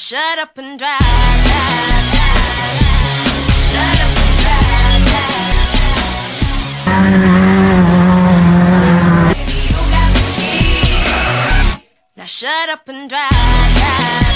shut up and drive, drive, drive. Shut up and drive, drive. Baby, you got the keys. Now shut up and drive, drive.